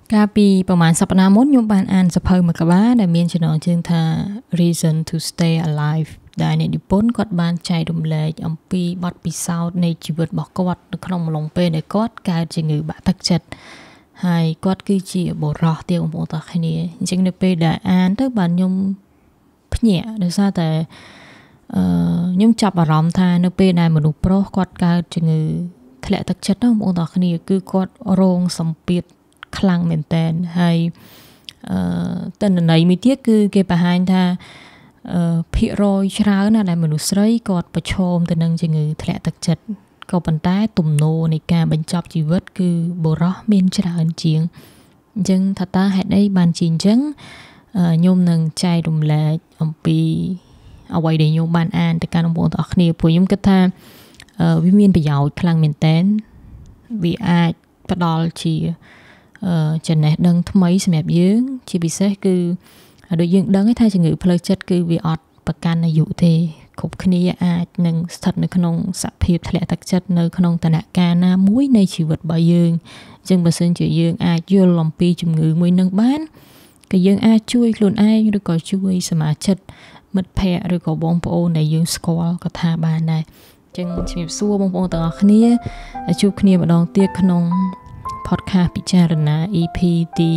កាលពីប្រហែលសប្តាហ៍មុនខ្ញុំបានអានសភៅមួយកបាដែលមានចំណងជើងថា Reason to Stay Alive ដែលអ្នកនិពន្ធគាត់បានចែករំលែកអំពីបទពិសោធន៍នៃជីវិតរបស់គាត់នៅក្នុងអំឡុងពេលដែលគាត់កើតជំងឺបាក់ទឹកចិត្តហើយគាត់គឺជាបុរសទៀតបងប្អូនទាំងគ្នាអញ្ចឹងនៅពេលដែលអានទៅបានខ្ញុំភ្ញាក់ដោយសារតែខ្ញុំចាប់អារម្មណ៍ថានៅពេលដែលមនុស្សប្រុសគាត់កើតជំងឺធ្លាក់ទឹកចិត្តបងប្អូនទាំងគ្នាគឺគាត់រងសម្ពាធខ្លាំងមែនតើហើយតន្ន័យមួយទៀតគឺគេបង្ហាញថាភាគរយច្រើនណាស់ដែលមនុស្សស្រីគាត់ប្រឈមទៅនឹងជំងឺធ្លាក់ទឹកចិត្តក៏ប៉ុន្តែទំនោរនៃការបញ្ចប់ជីវិតគឺបុរសមានច្រើនជាងអញ្ចឹងថាតើហេតុអីបានជាអញ្ចឹងខ្ញុំនឹងចែករំលែកអំពីអ្វីដែលខ្ញុំបានអានទៅកាន់បងប្អូនទាំងអស់គ្នាព្រោះខ្ញុំគិតថាវាមានប្រយោជន៍ខ្លាំងមែនតើវាអាចផ្ដល់ជាចំណេះដឹងថ្មីសម្រាប់យើងជាពិសេសគឺដូចយើងដឹងថាជំងឺផ្លូវចិត្តគឺវាអត់ប្រកាន់អាយុទេគ្រប់គ្នាអាចនឹងស្ថិតនៅក្នុងសភាពធ្លាក់ទឹកចិត្តនៅក្នុងឋានៈកាលណាមួយនៃជីវិតរបស់យើងអញ្ចឹងបើសិនជាយើងអាចយល់អំពីជំងឺមួយនឹងបានក៏យើងអាចជួយខ្លួនឯងឬក៏ជួយសមាជិកមិត្តភ័ក្តិឬក៏បងប្អូនដែលយើងស្គាល់ក៏ថាបានដែរអញ្ចឹងជំរាបសួរបងប្អូនទាំងអស់គ្នាជួបគ្នាម្ដងទៀតក្នុង podcast ពិចារណា EP ទី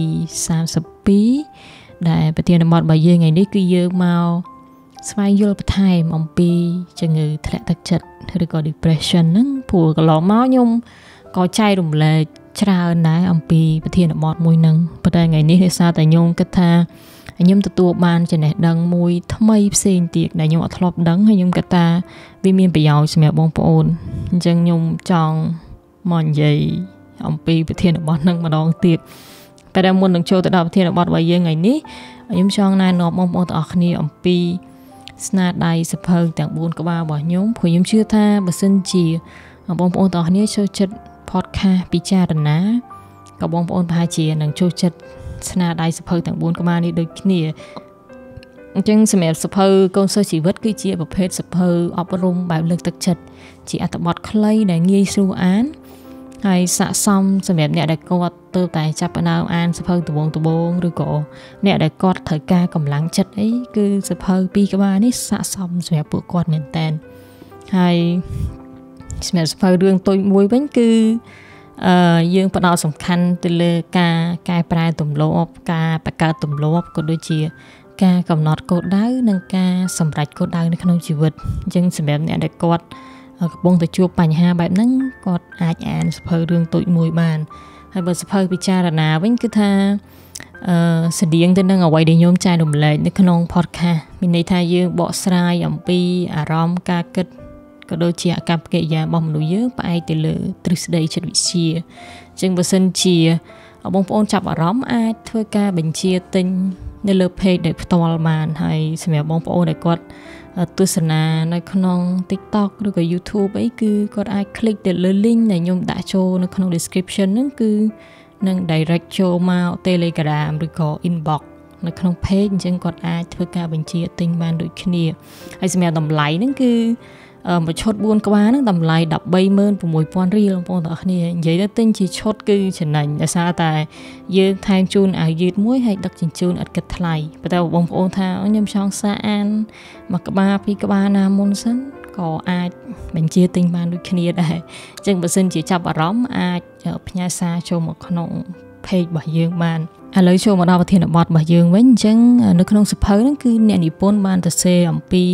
32ដែលប្រធានបទរបស់យើងថ្ងៃនេះគឺយើងមកស្វែងយល់បន្ថែមអំពីជំងឺធ្លាក់ទឹកចិត្តឬក៏ depression ហ្នឹងព្រោះកន្លងមកខ្ញុំក៏ចែករំលែកច្រើនដែរអំពីប្រធានបទមួយហ្នឹងប៉ុន្តែថ្ងៃនេះដោយសារតែខ្ញុំគិតថាខ្ញុំទទួលបានចំណេះដឹងមួយថ្មីផ្សេងទៀតដែលខ្ញុំអត់ធ្លាប់ដឹងហើយខ្ញុំគិតថាវាមានប្រយោជន៍សម្រាប់បងប្អូនអញ្ចឹងខ្ញុំចង់មកនិយាយអំពីប្រធានបទហ្នឹងម្ដងទៀតតែមុននឹងចូលទៅដល់ប្រធានបទរបស់យើងថ្ងៃនេះខ្ញុំចង់ណែនាំបងប្អូនទាំងអស់គ្នាអំពីស្នាដៃសភៅទាំង4ក្បាលរបស់ខ្ញុំព្រោះខ្ញុំជឿថាបើសិនជាបងប្អូនទាំងអស់គ្នាចូលចិត្ត podcast ពិចារណាក៏បងប្អូនប្រហែលជានឹងចូលចិត្តស្នាដៃសភៅទាំង4ក្បាលនេះដូចគ្នាអញ្ចឹងសម្រាប់សភៅកូនសិស្សជីវិតគឺជាប្រភេទសភៅអប់រំបែបលើកទឹកចិត្តជាអត្ថបទខ្លីដែលងាយស្រួលអានហើយស័ក្តិសមសម្រាប់អ្នកដែលគាត់ទើបតែចាប់ផ្ដើមអានសភៅដំបូងឬក៏អ្នកដែលគាត់ត្រូវការកម្លាំងចិត្តអីគឺសភៅ2ក្បាលនេះស័ក្តិសមសម្រាប់ពួកគាត់មែនតើហើយសម្រាប់សភៅរឿងតូចមួយវិញគឺយើងផ្ដោតសំខាន់ទៅលើការកែប្រែទម្លាប់ការបង្កើតទម្លាប់ក៏ដូចជាការកំណត់គោលដៅនិងការសម្រេចគោលដៅនៅក្នុងជីវិតអញ្ចឹងសម្រាប់អ្នកដែលគាត់កំពុងតែជួបបញ្ហាបែបហ្នឹងគាត់អាចអានសភៅរឿងតូចមួយបានហើយបើសភៅពិចារណាវិញគឺថាស្តៀងទៅនឹងអ្វីដែលខ្ញុំចែករំលែកនៅក្នុង podcast មានន័យថាយើងបកស្រាយអំពីអារម្មណ៍ការគិតក៏ដូចជាអាកប្បកិរិយារបស់មនុស្សយើងផ្អែកទៅលើទ្រឹស្ដីចិត្តវិទ្យាអញ្ចឹងបើសិនជាបងប្អូនចាប់អារម្មណ៍អាចធ្វើការបញ្ជាទិញនៅលើ page ដែលផ្ទាល់បានហើយសម្រាប់បងប្អូនដែលគាត់ទស្សនានៅក្នុង TikTok ឬក៏ YouTube អីគឺគាត់អាច click ទៅលើ link ដែលខ្ញុំដាក់ចូលនៅក្នុង description ហ្នឹងគឺនឹង direct ចូលមក Telegram ឬក៏ inbox នៅក្នុង page អញ្ចឹងគាត់អាចធ្វើការបញ្ជាទិញបានដូចគ្នាហើយសម្រាប់តម្លៃហ្នឹងគឺមួយឈុត4ក្បាលហ្នឹងតម្លៃ 136,000 រៀលបងប្អូនទាំងអស់គ្នានិយាយទៅទិញជាឈុតគឺចំណេញដោយសារតែយើងថែមជូនអាវយឺតមួយហើយដឹកជញ្ជូនឥតគិតថ្លៃប៉ុន្តែបងប្អូនថាខ្ញុំចង់សាកអានមួយក្បាលពីរក្បាលណាមុនសិនក៏អាចបញ្ជាទិញបានដូចគ្នាដែរអញ្ចឹងបើសិនជាចាប់អារម្មណ៍អាចផ្ញើសារចូលមកក្នុង page របស់យើងបានឥឡូវចូលមកដល់ប្រធានបទរបស់យើងវិញអញ្ចឹងនៅក្នុងសភៅហ្នឹងគឺអ្នកនិពន្ធបានសរសេរអំពី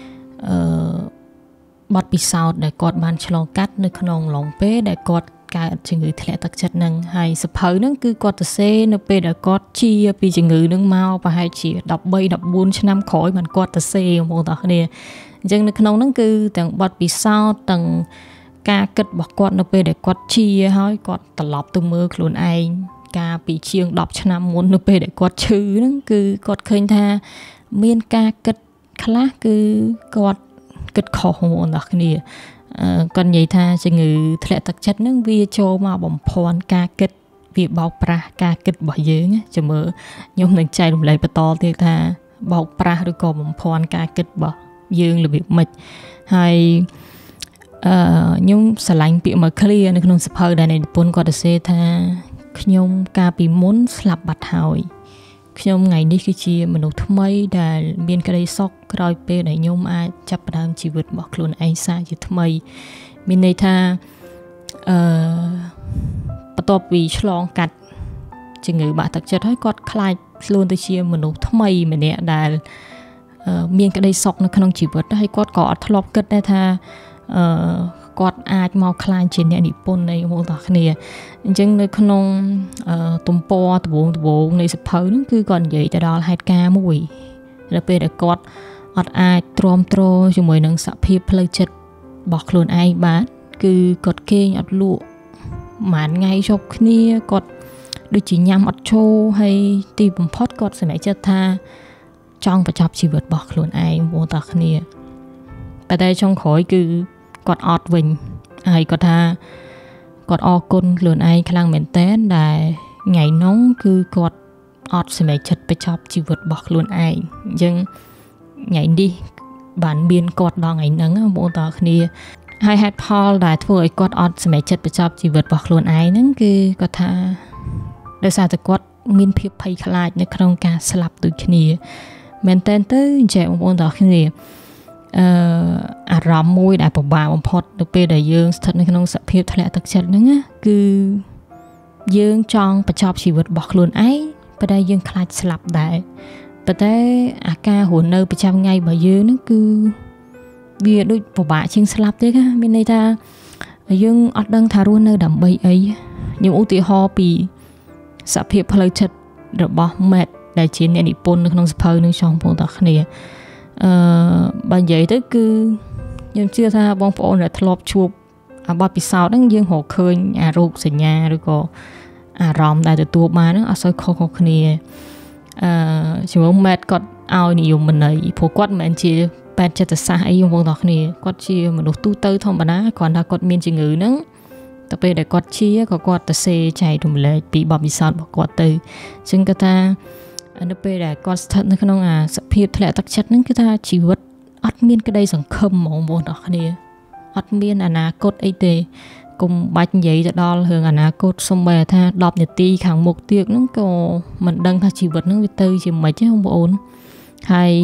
បទពិសោធន៍ដែលគាត់បានឆ្លងកាត់នៅក្នុងឡុងពេលដែលគាត់កើតជំងឺធ្លាក់ទឹកចិត្តហ្នឹងហើយសភៅហ្នឹងគឺគាត់សរសេរនៅពេលដែលគាត់ជាពីជំងឺហ្នឹងមកប្រហែលជា13-14ឆ្នាំក្រោយបានគាត់សរសេរបងប្អូនទាំងគ្នាអញ្ចឹងនៅក្នុងហ្នឹងគឺទាំងបទពិសោធន៍ទាំងការគិតរបស់គាត់នៅពេលដែលគាត់ជាហើយគាត់ត្រឡប់ទៅមើលខ្លួនឯងកាលពីជាង10ឆ្នាំមុននៅពេលដែលគាត់ឈឺហ្នឹងគឺគាត់ឃើញថាមានការគិតខ្លះគឺគាត់គិតខុសបងប្អូនទាំងគ្នាគាត់និយាយថាជំងឺធ្លាក់ទឹកចិត្តហ្នឹងវាចូលមកបំភាន់ការគិតវាបោកប្រាស់ការគិតរបស់យើងចាំមើលខ្ញុំនឹងចែករំលែកបន្តទៀតថាបោកប្រាស់ឬក៏បំភាន់ការគិតរបស់យើងរបៀបម៉េចហើយខ្ញុំស្រឡាញ់ពាក្យមួយឃ្លានៅក្នុងសភៅដែលនិពន្ធគាត់សរសេរថាខ្ញុំកាលពីមុនស្លាប់បាត់ហើយខ្ញុំថ្ងៃនេះគឺជាមនុស្សថ្មីដែលមានក្តីសុខក្រោយពេលដែលខ្ញុំអាចចាប់ផ្ដើមជីវិតរបស់ខ្លួនឯងសាជាថ្មីមានន័យថាបន្ទាប់ពីឆ្លងកាត់ជំងឺបាក់ទឹកចិត្តហើយគាត់ខ្លាចខ្លួនទៅជាមនុស្សថ្មីម្នាក់ដែលមានក្តីសុខនៅក្នុងជីវិតហើយគាត់ក៏អត់ធ្លាប់គិតដែរថាគាត់អាចមកខ្លាចជាអ្នកនិពន្ធនៃបងប្អូនគ្នាអញ្ចឹងនៅក្នុងទំព័រដំបូងនៃសភៅហ្នឹងគឺគាត់និយាយទៅដល់ហេតុការណ៍មួយដល់ពេលដែលគាត់អត់អាចទ្រាំទ្រជាមួយនឹងសភាពផ្លូវចិត្តរបស់ខ្លួនឯងបានគឺគាត់គេងអត់លក់ប្រហែលថ្ងៃជប់គ្នាគាត់ដូចជាញ៉ាំអត់ឈរហើយទីបំផុតគាត់សម្រេចចិត្តថាចង់បញ្ចប់ជីវិតរបស់ខ្លួនឯងបងប្អូនគ្នាតែចុងក្រោយគឺគាត់អត់វិញហើយគាត់ថាគាត់អរគុណខ្លួនឯងខ្លាំងមែនតើដែលថ្ងៃនោះគឺគាត់អត់សម្រេចចិត្តបញ្ចប់ជីវិតរបស់ខ្លួនឯងអញ្ចឹងថ្ងៃនេះបានមានគាត់ដល់ថ្ងៃហ្នឹងបងប្អូនគ្នាហើយហេតុផលដែលធ្វើឲ្យគាត់អត់សម្រេចចិត្តបញ្ចប់ជីវិតរបស់ខ្លួនឯងហ្នឹងគឺគាត់ថាដោយសារតែគាត់មានភាពភ័យខ្លាចនៅក្នុងការស្លាប់ដូចគ្នាមែនតើទៅអញ្ចឹងបងប្អូនគ្នាអារម្មណ៍មួយដែលពិបាកបំផុតនៅពេលដែលយើងស្ថិតនៅក្នុងសភាពធ្លាក់ទឹកចិត្តហ្នឹងគឺយើងចង់បញ្ចប់ជីវិតរបស់ខ្លួនឯងប៉ុន្តែយើងខ្លាចស្លាប់ដែរប៉ុន្តែអាការរស់នៅប្រចាំថ្ងៃរបស់យើងហ្នឹងគឺវាដូចពិបាកជាងស្លាប់ទេណាមានន័យថាយើងអត់ដឹងថារស់នៅដើម្បីអីខ្ញុំឧទាហរណ៍ពីសភាពផ្លូវចិត្តរបស់ Matt ដែលជាអ្នកនិពន្ធនៅក្នុងសភៅនឹងចង់បងប្អូនគ្នាបើនិយាយទៅគឺខ្ញុំជឿថាបងប្អូនដែលធ្លាប់ជួបអាបទពិសោធន៍ហ្នឹងយើងរកឃើញអារោគសញ្ញាឬក៏អារម្មណ៍ដែលទទួលបានហ្នឹងអត់សូវខុសៗគ្នាជាមួយ Matt គាត់ឲ្យនិយមន័យព្រោះគាត់មិនមែនជាពេទ្យចិត្តសាស្ត្រអីបងប្អូនគ្នាគាត់ជាមនុស្សទូទៅធម្មតាគ្រាន់តែគាត់មានជំងឺហ្នឹងតែពេលដែលគាត់ជាក៏គាត់ទៅសេចែករំលែកពីបទពិសោធន៍របស់គាត់ទៅអញ្ចឹងគាត់ថានៅពេលដែលគាត់ស្ថិតនៅក្នុងអាសភាពធ្លាក់ទឹកចិត្តហ្នឹងគឺថាជីវិតអត់មានក្តីសង្ឃឹមហ្មងបងប្អូនគ្នាអត់មានអនាគតអីទេកុំបាច់និយាយទៅដល់រឿងអនាគតសូម្បីថា10នាទីខាងមុខទៀតហ្នឹងក៏មិនដឹងថាជីវិតហ្នឹងវាទៅជាម៉េចទេបងប្អូនហើយ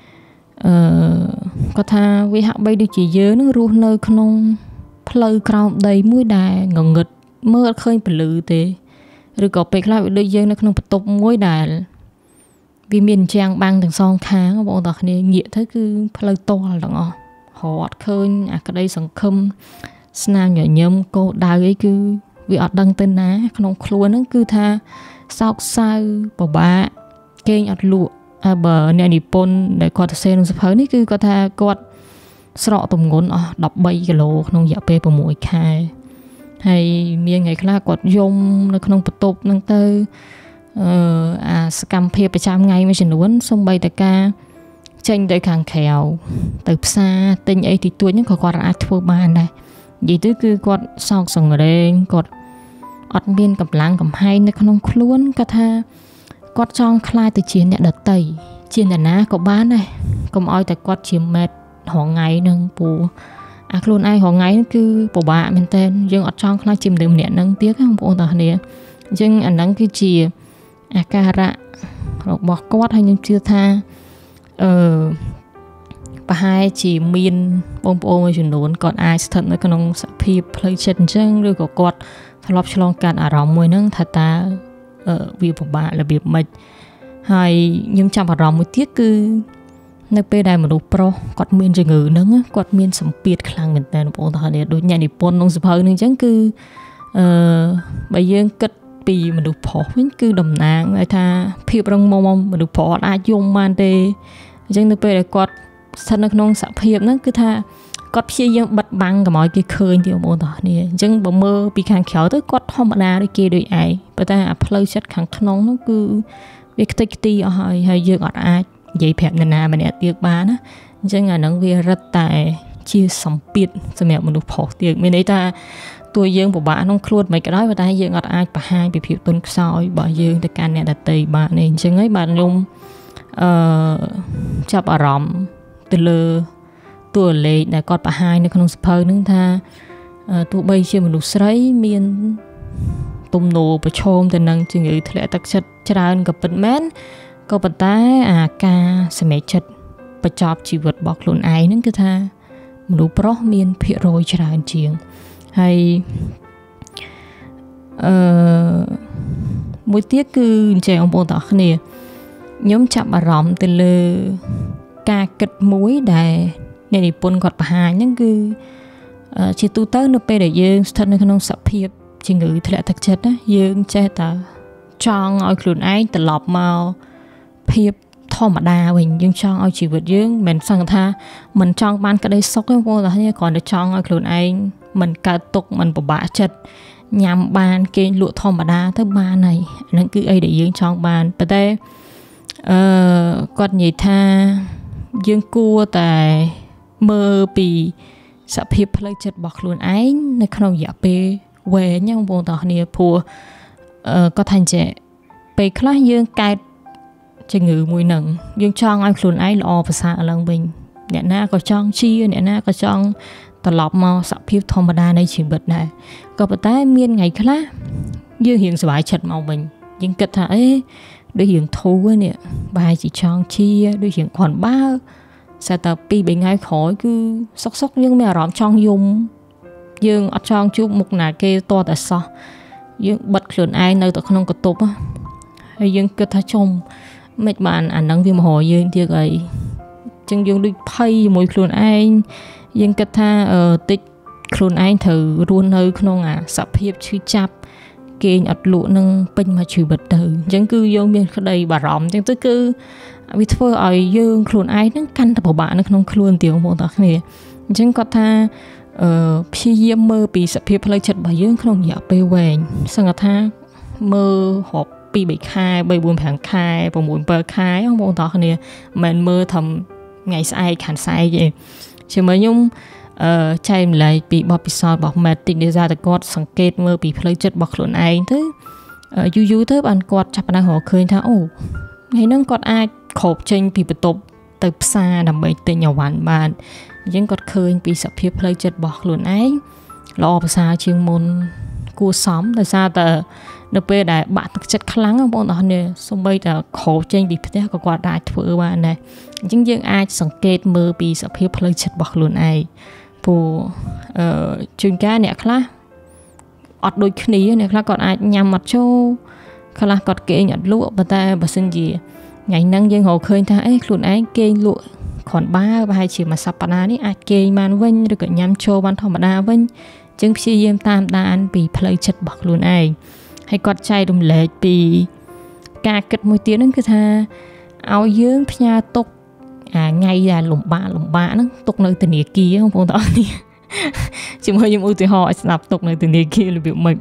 គាត់ថាវាហាក់បីដូចជាយើងហ្នឹងរស់នៅក្នុងផ្លូវក្រោមដីមួយដែលងងឹតមើលអត់ឃើញពលឺទេឬក៏ពេលខ្លះវាដូចយើងនៅក្នុងបន្ទប់មួយដែលវាមានជាងបាំងទាំងសងខាងបងប្អូនគ្នាងាកទៅគឺផ្លូវតលទាំងអស់រត់ឃើញអាក្តីសង្ឃឹមស្នាមញញឹមកោដៅអីគឺវាអត់ដឹងទៅណាក្នុងខ្លួនហ្នឹងគឺថាសោកសៅពិបាកគេងអត់លក់បើអ្នកនិពន្ធដែលគាត់សរសេរក្នុងសភៅនេះគឺគាត់ថាគាត់ស្រកទម្ងន់អស់13គីឡូក្នុងរយៈពេល6ខែហើយមានថ្ងៃខ្លះគាត់យំនៅក្នុងបន្ទប់ហ្នឹងទៅអាសកម្មភាពប្រចាំថ្ងៃមួយចំនួនសូម្បីតែការចេញទៅខាងក្រៅទៅផ្សារទិញអីទីទួចហ្នឹងក៏គាត់អាចធ្វើបានដែរនិយាយទៅគឺគាត់សោកសង្រេងគាត់អត់មានកម្លាំងកំហែងនៅក្នុងខ្លួនគាត់ថាគាត់ចង់ខ្លាចទៅជាអ្នកដតីជាអ្នកណាក៏បានដែរកុំឲ្យតែគាត់ជាម៉ែត្ររងថ្ងៃហ្នឹងពូអាខ្លួនឯងរងថ្ងៃហ្នឹងគឺពិបាកមែនតើយើងអត់ចង់ខ្លាចជាមនុស្សម្នាក់ហ្នឹងទៀតបងប្អូនទាំងគ្នាអញ្ចឹងអាហ្នឹងគឺជាអាការៈរបស់គាត់ហើយខ្ញុំជឿថាប្រហែលជាមានបងប្អូនមួយចំនួនគាត់អាចស្ថិតនៅក្នុងសភាពផ្លូវចិត្តអញ្ចឹងឬក៏គាត់ធ្លាប់ឆ្លងកាត់អារម្មណ៍មួយហ្នឹងថាតើវាពិបាករបៀបម៉េចហើយខ្ញុំចាប់អារម្មណ៍មួយទៀតគឺនៅពេលដែលមនុស្សប្រុសគាត់មានជំងឺហ្នឹងគាត់មានសម្ពាធខ្លាំងមែនតើបងប្អូនទាំងគ្នាដូចអ្នកនិពន្ធក្នុងសភៅនេះអញ្ចឹងគឺបើយើងគិតពីមនុស្សប្រុសវិញគឺតំណាងឲ្យថាភាពរឹងមាំមនុស្សប្រុសអាចយំបានទេអញ្ចឹងនៅពេលដែលគាត់ស្ថិតនៅក្នុងសភាពហ្នឹងគឺថាគាត់ព្យាយាមបិទបាំងកុំឲ្យគេឃើញទេបងប្អូនទាំងគ្នាអញ្ចឹងបើមើលពីខាងក្រៅទៅគាត់ធម្មតាដូចគេដូចឯងប៉ុន្តែអាផ្លូវចិត្តខាងក្នុងហ្នឹងគឺវាខ្ទេចខ្ទីអស់ហើយយើងអត់អាចនិយាយប្រាប់នរណាម្នាក់ទៀតបានណាអញ្ចឹងអាហ្នឹងវារឹតតែជាសម្ពាធសម្រាប់មនុស្សប្រុសទៀតមានន័យថាតួយើងពិបាកក្នុងខ្លួនមិនក៏ដោយប៉ុន្តែយើងអត់អាចបង្ហាញពីភាពទន់ខ្សោយរបស់យើងទៅកាន់អ្នកដទៃបានទេអញ្ចឹងហើយបាទខ្ញុំចាប់អារម្មណ៍ទៅលើតួលេខដែលគាត់បង្ហាញនៅក្នុងសភៅហ្នឹងថាទោះបីជាមនុស្សស្រីមានទំនោរប្រឈមទៅនឹងជំងឺធ្លាក់ទឹកចិត្តច្រើនក៏ពិតមែនក៏ប៉ុន្តែអាការសម្រេចចិត្តបញ្ចប់ជីវិតរបស់ខ្លួនឯងហ្នឹងគឺថាមនុស្សប្រុសមានភាគរយច្រើនជាងហើយមួយទៀតគឺអញ្ចឹងបងប្អូនទាំងគ្នាខ្ញុំចាប់អារម្មណ៍ទៅលើការគិតមួយដែលអ្នកនិពន្ធគាត់បង្ហាញហ្នឹងគឺជាទូទៅនៅពេលដែលយើងស្ថិតនៅក្នុងសភាពជំងឺធ្លាក់ទឹកចិត្តណាយើងចេះតែចង់ឲ្យខ្លួនឯងត្រឡប់មកភាពធម្មតាវិញយើងចង់ឲ្យជីវិតយើងមិនសឹងថាមិនចង់បានក្តីសុខទេបងប្អូនគ្រាន់តែចង់ឲ្យខ្លួនឯងមិនកើតទុក្ខមិនពិបាកចិត្តញ៉ាំបានគេលក់ធម្មតាទៅបានហើយហ្នឹងគឺអីដែលយើងចង់បានប៉ុន្តែគាត់និយាយថាយើងគួរតែមើលពីសភាពផ្លូវចិត្តរបស់ខ្លួនឯងនៅក្នុងរយៈពេលវែងហ្នឹងបងប្អូនគ្នាព្រោះគាត់ថាអញ្ចឹងពេលខ្លះយើងកើតជំងឺមួយហ្នឹងយើងចង់ឲ្យខ្លួនឯងល្អប្រសើរឡើងវិញអ្នកណាក៏ចង់ជាអ្នកណាក៏ចង់ត្រឡប់មកសភាពធម្មតានៃជីវិតដែរក៏ប៉ុន្តែមានថ្ងៃខ្លះយើងរៀងសុវ័យចិត្តមកវិញយើងគិតថាដូចរៀងធូរនេះប្រហែលជាចង់ជាដូចរៀងគ្រាន់បើស្ទើរតែ2-3ថ្ងៃក្រោយគឺសុកយើងមានអារម្មណ៍ចង់យំយើងអត់ចង់ជួបមុខណាគេតតែសោះយើងបិទខ្លួនឯងនៅតែក្នុងកន្ទប់ហើយយើងគិតថាចំមិនបានអានឹងវាមករយើងទៀតអីចឹងយើងដូចភ័យជាមួយខ្លួនឯងយើងគិតថាតិចខ្លួនឯងត្រូវរស់នៅក្នុងអាសភាពឈឺចាប់គេងអត់លក់នឹងពេញមួយជីវិតទៅអញ្ចឹងគឺយើងមានក្តីបារម្ភអញ្ចឹងទៅគឺវាធ្វើឲ្យយើងខ្លួនឯងហ្នឹងកាន់តែពិបាកនៅក្នុងខ្លួនទៀតបងប្អូនទាំងគ្នាអញ្ចឹងគាត់ថាព្យាយាមមើលពីសភាពផ្លូវចិត្តរបស់យើងក្នុងរយៈពេលវែងសឹងថាមើលរាប់2-3ខែ3-4-5ខែ6-7ខែបងប្អូនទាំងគ្នាមិនមើលថាថ្ងៃស្អែកខាងស្អែកទេជាមួយខ្ញុំចែកម្លែកពីបទពិសោធន៍របស់ Matic ដែលថាគាត់សង្កេតមើលពីផ្លូវចិត្តរបស់ខ្លួនឯងទៅយូរទៅបានគាត់ចាប់ផ្ដើមរកឃើញថាអូថ្ងៃហ្នឹងគាត់អាចគ្របចេញពីបន្ទប់ទៅផ្សារដើម្បីទិញអីវ៉ាន់បានអញ្ចឹងគាត់ឃើញពីសភាពផ្លូវចិត្តរបស់ខ្លួនឯងល្អប្រសើរជាងមុនគួរសមដោយសារតែនៅពេលដែលបាក់ទឹកចិត្តខ្លាំងបងប្អូនអរគ្នាសូម្បីតែគ្របចេញពីផ្ទះក៏គាត់អាចធ្វើបានដែរអញ្ចឹងយើងអាចសង្កេតមើលពីសភាពផ្លូវចិត្តរបស់ខ្លួនឯងព្រោះជួនកាលអ្នកខ្លះអត់ដូចគ្នាអ្នកខ្លះគាត់អាចញ៉ាំអត់ចូលខ្លះគាត់គេងអត់លក់ប៉ុន្តែបើសិនជាថ្ងៃហ្នឹងយើងរកឃើញថាខ្លួនឯងគេងលក់គ្រាន់បើប្រហែលជាមួយសប្តាហ៍នេះអាចគេងបានវិញឬក៏ញ៉ាំចូលបានធម្មតាវិញអញ្ចឹងព្យាយាមតាមដានពីផ្លូវចិត្តរបស់ខ្លួនឯងហើយគាត់ចែករំលែកពីការគិតមួយទៀតហ្នឹងគឺថាឲ្យយើងផ្ញើទុកថ្ងៃដែលលំបាកហ្នឹងទុកនៅធនាគារបងប្អូនទាំងអស់គ្នាជាមួយខ្ញុំឧទាហរណ៍ឲ្យស្ដាប់ទុកនៅធនាគាររបៀបម៉េច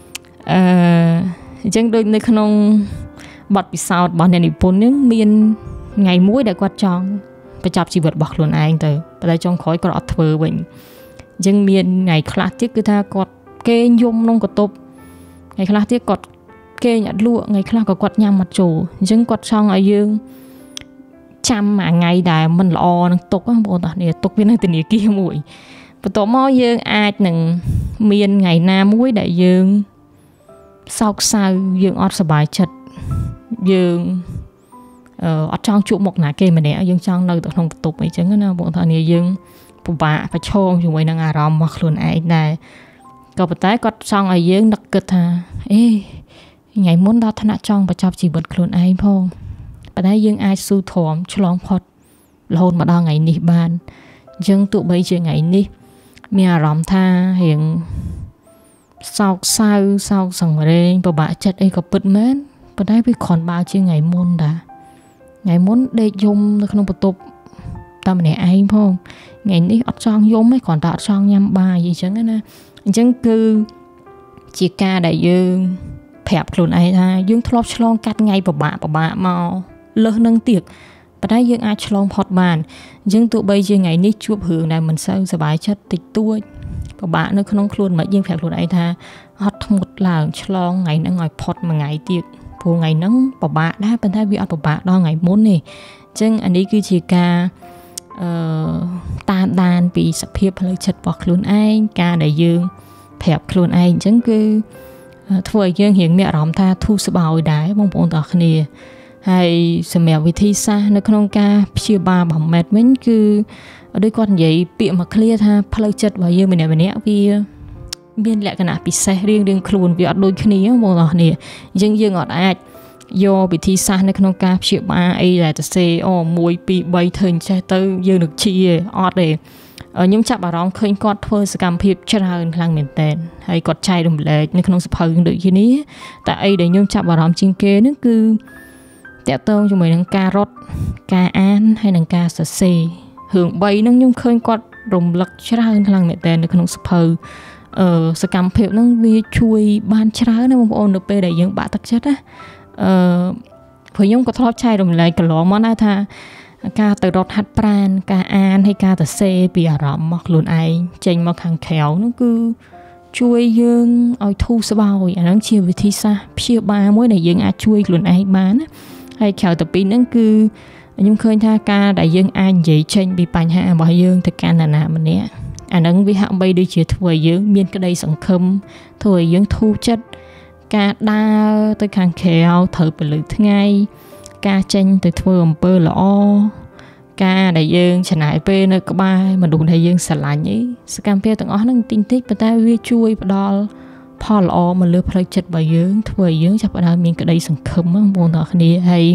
អញ្ចឹងដូចនៅក្នុងបទពិសោធន៍របស់អ្នកនិពន្ធហ្នឹងមានថ្ងៃមួយដែលគាត់ចង់បញ្ចប់ជីវិតរបស់ខ្លួនឯងទៅប៉ុន្តែចុងក្រោយគាត់អត់ធ្វើវិញអញ្ចឹងមានថ្ងៃខ្លះទៀតគឺថាគាត់គេងយំក្នុងកន្ទប់ថ្ងៃខ្លះទៀតគាត់គេងអត់លក់ថ្ងៃខ្លះក៏គាត់ញ៉ាំអត់ចូលអញ្ចឹងគាត់ចង់ឲ្យយើងចាំមួយថ្ងៃដែលមិនល្អនឹងទុកបងប្អូនអរគ្នាទុកវានៅធនាគារមួយបន្ទាប់មកយើងអាចនឹងមានថ្ងៃណាមួយដែលយើងសោកសៅយើងអត់សប្បាយចិត្តយើងអត់ចង់ជួបមុខណាគេម្នាក់យើងចង់នៅតែក្នុងបន្ទប់អីចឹងណាបងប្អូនអរគ្នាយើងពិបាកប្រឈមជាមួយនឹងអារម្មណ៍របស់ខ្លួនឯងដែរក៏ប៉ុន្តែគាត់ចង់ឲ្យយើងនឹកគិតថាថ្ងៃមុនដល់ថ្នាក់ចង់បញ្ចប់ជីវិតខ្លួនឯងផងប៉ុន្តែយើងអាចស៊ូទ្រាំឆ្លងផុតរហូតមកដល់ថ្ងៃនេះបានអញ្ចឹងទោះបីជាថ្ងៃនេះមានអារម្មណ៍ថារៀងសោកសៅសោកសង្រេងពិបាកចិត្តអីក៏ពិតមែនប៉ុន្តែវាគ្រាន់បើជាថ្ងៃមុនដែរថ្ងៃមុនដេកយំនៅក្នុងបន្ទប់តែម្នាក់ឯងផងថ្ងៃនេះអត់ចង់យំទេគ្រាន់តែអត់ចង់ញ៉ាំបាយអីចឹងណាអញ្ចឹងគឺជាការដែលយើងប្រាប់ខ្លួនឯងថាយើងធ្លាប់ឆ្លងកាត់ថ្ងៃពិបាកមកលើសនឹងទៀតប៉ុន្តែយើងអាចឆ្លងផុតបានអញ្ចឹងទោះបីជាថ្ងៃនេះជួបរឿងដែលមិនសូវសប្បាយចិត្តតិចតួចពិបាកនៅក្នុងខ្លួនមិនយើងប្រាប់ខ្លួនឯងថាហត់ធ្មត់ឡើងឆ្លងថ្ងៃហ្នឹងឲ្យផុតមួយថ្ងៃទៀតព្រោះថ្ងៃហ្នឹងពិបាកដែរប៉ុន្តែវាអត់ពិបាកដល់ថ្ងៃមុនទេអញ្ចឹងអានេះគឺជាការតាមដានពីសភាពផ្លូវចិត្តរបស់ខ្លួនឯងការដែលយើងប្រាប់ខ្លួនឯងអញ្ចឹងគឺធ្វើឲ្យយើងរៀងមានអារម្មណ៍ថាធូរស្បើយដែរបងប្អូនទាំងអស់គ្នាហើយសម្រាប់វិធីសាស្ត្រនៅក្នុងការព្យាបាលបំពេញវិញគឺដោយគាត់និយាយពាក្យមួយឃ្លាថាផ្លូវចិត្តរបស់យើងម្នាក់ៗវាមានលក្ខណៈពិសេសរៀងខ្លួនវាអត់ដូចគ្នាបងប្អូនគ្នាអញ្ចឹងយើងអត់អាចយកវិធីសាស្ត្រនៅក្នុងការព្យាបាលអីដែលទៅសេ1 2 3ធ្វើអញ្ចេះទៅយើងនឹងជាអត់ទេខ្ញុំចាប់អារម្មណ៍ឃើញគាត់ធ្វើសកម្មភាពច្រើនខ្លាំងមែនតើហើយគាត់ចែករំលែកនៅក្នុងសភៅដូចគ្នាតែអីដែលខ្ញុំចាប់អារម្មណ៍ជាងគេនោះគឺតកតងជាមួយនឹងការរត់ការអានហើយនិងការសរសេររឿង3ហ្នឹងខ្ញុំឃើញគាត់រំលឹកច្រើនខ្លាំងមែនតើនៅក្នុងសភៅសកម្មភាពហ្នឹងវាជួយបានច្រើនណាបងប្អូននៅពេលដែលយើងបាក់ទឹកចិត្តណាព្រោះខ្ញុំក៏ធ្លាប់ចែករំលែកកន្លងមកដែរថាការទៅរត់ហាត់ប្រាណការអានហើយការសរសេរពីអារម្មណ៍របស់ខ្លួនឯងចេញមកខាងក្រៅនោះគឺជួយយើងឲ្យធូរស្បើយអាហ្នឹងជាវិធីសាស្ត្រព្យាបាលមួយដែលយើងអាចជួយខ្លួនឯងបានណាហើយក្រៅទៅពីហ្នឹងគឺខ្ញុំឃើញថាការដែលយើងអាចនិយាយចេញពីបញ្ហារបស់យើងទៅកាន់នរណាម្នាក់អាហ្នឹងវាហាក់បីដូចជាធ្វើឲ្យយើងមានក្តីសង្ឃឹមធ្វើឲ្យយើងធូរចិត្តការដើរទៅខាងក្រៅត្រូវពលឺថ្ងៃការចេញទៅធ្វើអំពើល្អការដែលយើងចំណាយពេលនៅក្បែរមនុស្សដែលយើងស្រឡាញ់អីសកម្មភាពទាំងអស់ហ្នឹងតិចតិចប៉ុន្តែវាជួយផ្ដល់ផលល្អមកលើផ្លូវចិត្តរបស់យើងធ្វើឲ្យយើងចាប់ផ្ដើមមានក្តីសង្ឃឹមបងប្អូនទាំងអស់គ្នាហើយ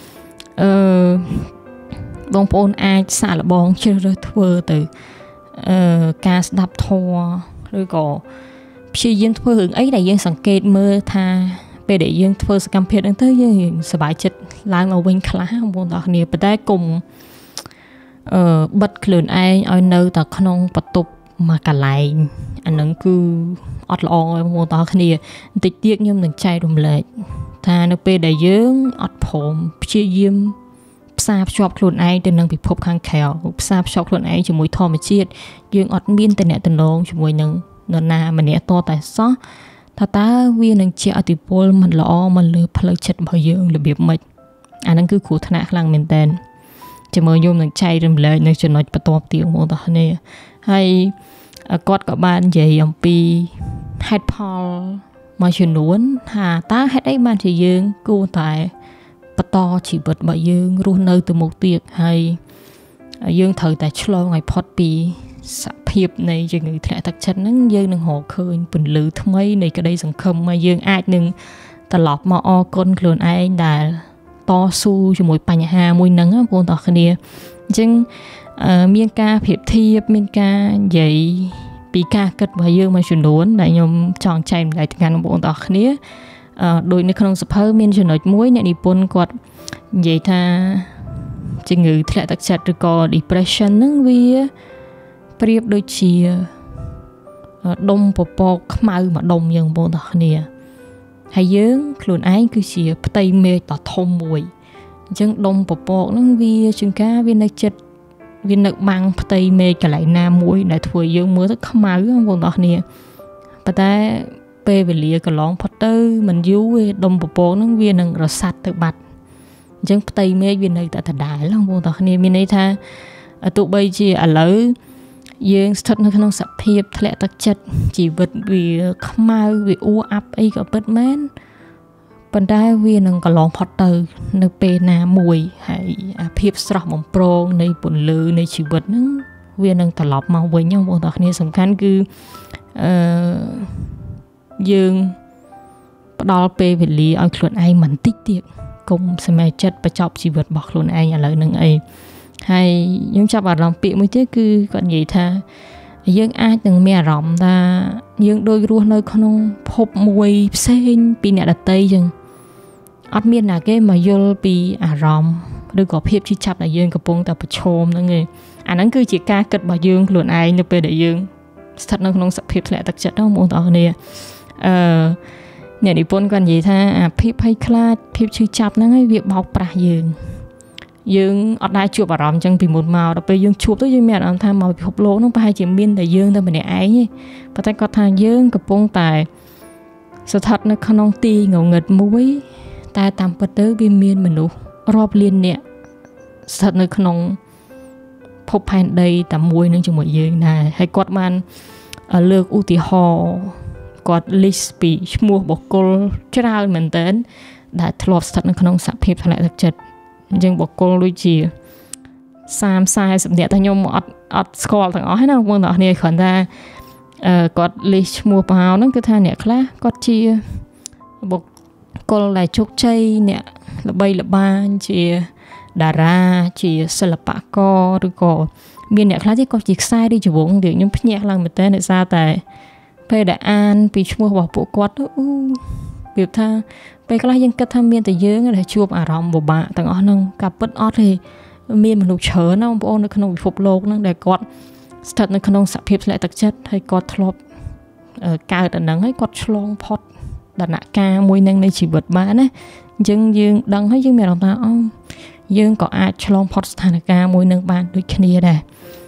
បងប្អូនអាចសាកល្បងជ្រើសរើសធ្វើទៅការស្ដាប់ធម៌ឬក៏ព្យាយាមធ្វើរឿងអីដែលយើងសង្កេតមើលថាពេលដែលយើងធ្វើសកម្មភាពហ្នឹងទៅយើងសប្បាយចិត្តឡើងមកវិញខ្លះបងប្អូនទាំងគ្នាប៉ុន្តែកុំបិទខ្លួនឯងឲ្យនៅតែក្នុងបន្ទប់មួយកន្លែងអាហ្នឹងគឺអត់ល្អទេបងប្អូនទាំងគ្នាបន្តិចទៀតខ្ញុំនឹងចែករំលែកថានៅពេលដែលយើងអត់ព្រមព្យាយាមផ្សារភ្ជាប់ខ្លួនឯងទៅនឹងពិភពខាងក្រៅផ្សារភ្ជាប់ខ្លួនឯងជាមួយធម្មជាតិយើងអត់មានទំនាក់ទំនងជាមួយនឹងនរណាម្នាក់តតែសោះថាតើវានឹងជាឥទ្ធិពលមិនល្អមកលើផ្លូវចិត្តរបស់យើងរបៀបម៉េចអាហ្នឹងគឺគ្រោះថ្នាក់ខ្លាំងមែនតើជាមួយខ្ញុំនឹងចែករំលែកនៅចំណុចបន្ទាប់ទៀតមកដល់គ្នាហើយគាត់ក៏បាននិយាយអំពីហេតុផលមួយចំនួនថាតើហេតុអីបានជាយើងគួរតែបន្តជីវិតរបស់យើងរស់នៅទៅមុខទៀតហើយយើងត្រូវតែឆ្លងឲ្យផុតពីសភាពនៃជំងឺធ្លាក់ទឹកចិត្តហ្នឹងយើងនឹងរកឃើញពន្លឺថ្មីនៃក្តីសង្ឃឹមមកយើងអាចនឹងត្រឡប់មកអរគុណខ្លួនឯងដែលតស៊ូជាមួយបញ្ហាមួយហ្នឹងបងប្អូនទាំងគ្នាអញ្ចឹងមានការប្រៀបធៀបមានការនិយាយពីការគិតរបស់យើងមួយចំនួនដែលខ្ញុំចង់ចែកម្លែកទៅកាន់បងប្អូនទាំងគ្នាដោយនៅក្នុងសភៅមានចំណុចមួយអ្នកនិពន្ធគាត់និយាយថាជំងឺធ្លាក់ទឹកចិត្តឬក៏ depression ហ្នឹងវាប្រៀបដូចជាដុំពពកខ្មៅមួយដុំយ៉ាងបងប្អូនទាំងគ្នាហើយយើងខ្លួនឯងគឺជាផ្ទៃមេឃដ៏ធំមួយអញ្ចឹងដុំពពកហ្នឹងវាជាងការវានៅចិត្តវានៅបាំងផ្ទៃមេឃកន្លែងណាមួយដែលធ្វើឲ្យយើងមើលទៅខ្មៅបងប្អូនទាំងគ្នាប៉ុន្តែពេលវេលាកន្លងផុតទៅមិនយូរទេដុំពពកហ្នឹងវានឹងរសាត់ទៅបាត់អញ្ចឹងផ្ទៃមេឃវានៅតែដដែលបងប្អូនទាំងគ្នាមានន័យថាទោះបីជាឥឡូវយើងស្ថិតនៅក្នុងសភាពធ្លាក់ទឹកចិត្តជីវិតវាខ្មៅវាអួរអាប់អីក៏ពិតមែនប៉ុន្តែវានឹងកន្លងផុតទៅនៅពេលណាមួយហើយអាភាពស្រស់បំព្រងនៃពន្លឺនៃជីវិតហ្នឹងវានឹងត្រឡប់មកវិញបងប្អូនទាំងគ្នាសំខាន់គឺយើងផ្ដល់ពេលវេលាឲ្យខ្លួនឯងបន្តិចទៀតកុំសម្រេចចិត្តបញ្ចប់ជីវិតរបស់ខ្លួនឯងឥឡូវហ្នឹងអីហើយខ្ញុំចាប់អារម្មណ៍ពាក្យមួយទៀតគឺគាត់និយាយថាយើងអាចនឹងមានអារម្មណ៍ថាយើងដូចរស់នៅក្នុងភពមួយផ្សេងពីអ្នកដទៃចឹងអត់មានណាគេមកយល់ពីអារម្មណ៍ឬក៏ភាពឈឺចាប់ដែលយើងកំពុងតែប្រឈមហ្នឹងឯងអាហ្នឹងគឺជាការគិតរបស់យើងខ្លួនឯងនៅពេលដែលយើងស្ថិតនៅក្នុងសភាពធ្លាក់ទឹកចិត្តហ្នឹងបងប្អូនគ្នាអ្នកនិពន្ធគាត់និយាយថាអាភាពភ័យខ្លាចភាពឈឺចាប់ហ្នឹងឯងវាបោកប្រាស់យើងអត់ដែរជួបអារម្មណ៍ចឹងពីមុនមកដល់ពេលយើងជួបទៅយើងមានអារម្មណ៍ថាមកពិភពលោកហ្នឹងប្រហែលជាមានតែយើងតែម្នាក់ឯងទេប៉ុន្តែគាត់ថាយើងកំពុងតែស្ថិតនៅក្នុងទីងងឹតមួយតែតាមពិតទៅវាមានមនុស្សរាប់លាននាក់ស្ថិតនៅក្នុងភពផែនដីតែមួយនឹងជាមួយយើងដែរហើយគាត់បានលើកឧទាហរណ៍គាត់ list ពីឈ្មោះបុគ្គលច្រើនមែនទែនដែលធ្លាប់ស្ថិតនៅក្នុងសហភាពធ្លាក់ទឹកចិត្តអញ្ចឹងបុគ្គលដូចជា30-40នាក់តែខ្ញុំអត់ស្គាល់ទាំងអស់ហ្នឹងណាបងប្អូនទាំងអស់គ្នាគ្រាន់តែគាត់ list ឈ្មោះប្រហោហ្នឹងគឺថាអ្នកខ្លះគាត់ជាបុគ្គលដែលជោគជ័យអ្នកល្បីល្បាញជាតារាជាសិល្បករឬក៏មានអ្នកខ្លះទៀតក៏ជាខ្សែរាជវង្សខ្ញុំភ្ញាក់ឡើងមែនតើដោយសារតែពេលដែលអានពីឈ្មោះរបស់ពួកគាត់ប្រៀបថាពេលខ្លះយើងគិតថាមានតែយើងដែលជួបអារម្មណ៍ពិបាកទាំងអស់ហ្នឹងការពិតអត់ទេមានមនុស្សច្រើនណាបងប្អូននៅក្នុងពិភពលោកហ្នឹងដែលគាត់ស្ថិតនៅក្នុងសភាពធ្លាក់ទឹកចិត្តហើយគាត់ធ្លាប់កើតអាហ្នឹងហើយគាត់ឆ្លងផុតដំណាក់កាលមួយនឹងនៃជីវិតបានណាអញ្ចឹងយើងដឹងហើយយើងមានអារម្មណ៍ថាយើងក៏អាចឆ្លងផុតស្ថានភាពមួយនឹងបានដូចគ្នាដែរ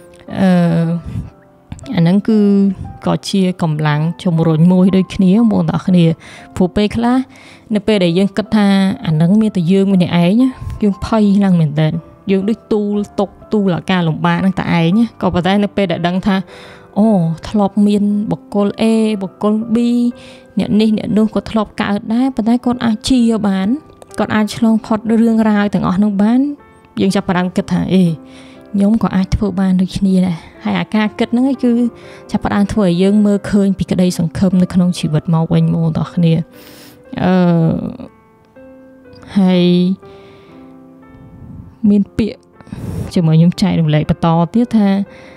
អាហ្នឹងគឺក៏ជាកម្លាំងជំរុញមួយដូចគ្នាបងប្អូនគ្នាព្រោះពេលខ្លះនៅពេលដែលយើងគិតថាអាហ្នឹងមានតែយើងម្នាក់ឯងយើងភ័យឡើងមែនតើយើងដូចទូលអាការលំបាកហ្នឹងតែឯងក៏ប៉ុន្តែនៅពេលដែលដឹងថាធ្លាប់មានបុគ្គល A បុគ្គល B អ្នកនេះអ្នកនោះក៏ធ្លាប់កើតដែរប៉ុន្តែគាត់អាចជាបានគាត់អាចឆ្លងផុតរឿងរ៉ាវទាំងអស់ហ្នឹងបានយើងចាប់ផ្ដើមគិតថាខ្ញុំក៏អាចធ្វើបានដូចគ្នាដែរហើយអាការគិតហ្នឹងគឺចាប់ផ្ដើមធ្វើឲ្យយើងមើលឃើញពីក្តីសង្ឃឹមនៅក្នុងជីវិតមកវិញបងប្អូនគ្នាហើយមានពាក្យជាមួយខ្ញុំចែករំលែកបន្តទៀតថា